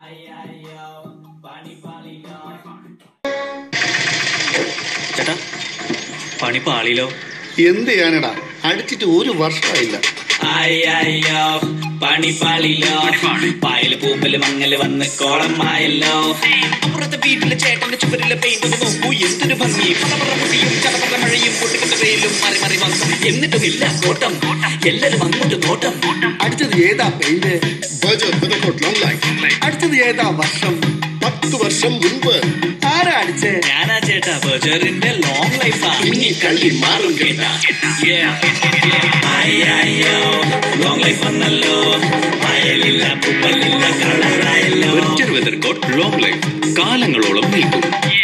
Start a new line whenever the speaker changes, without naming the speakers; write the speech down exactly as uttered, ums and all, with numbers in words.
ചേട്ടാ പണി പാളിയിലോ?
എന്ത് ചെയ്യാനടാ, അടിച്ചിട്ട് ഒരു വർഷമായില്ല.
അയ്യോ പണി പാളിയിലോ, പായല് പൂപ്പല് മങ്ങല് വന്ന് കോളമായല്ലോ. അപ്പുറത്തെ വീട്ടിലെ ചേട്ടന്റെ ചുവരിലെ പെയിന്റ് ഒന്ന് നോക്കൂ, എന്തൊരു ഭംഗി. പടപറ മുടിയും ചടപറ മഴയും പൊട്ടിക്കുന്ന വെയിലും മാറി മാറി വന്നു, എന്നിട്ടും ഇല്ല കോട്ടം. എല്ലാരും അങ്ങോട്ട് നോട്ടം.
അടിച്ചത് ഏതാ പെയിന്റ്? അടിച്ചത് ഏതാ വർഷം?
പത്ത് വർഷം മുൻപ്.
ആരാ അടിച്ചേ?
ഞാനാ ചേട്ടാ, ബജറിന്റെ ലോങ് ലൈഫാ.
ഇനി കളി മാറും കേട്ടാ.
അയ്യോ ലോങ് ലൈഫ് വന്നല്ലോ, വയലില്ല പൂപ്പലില്ല കളറായല്ലോ.
വെതർ കോട്ട് ലോങ് ലൈഫ് കാലങ്ങളോളം നിൽക്കും.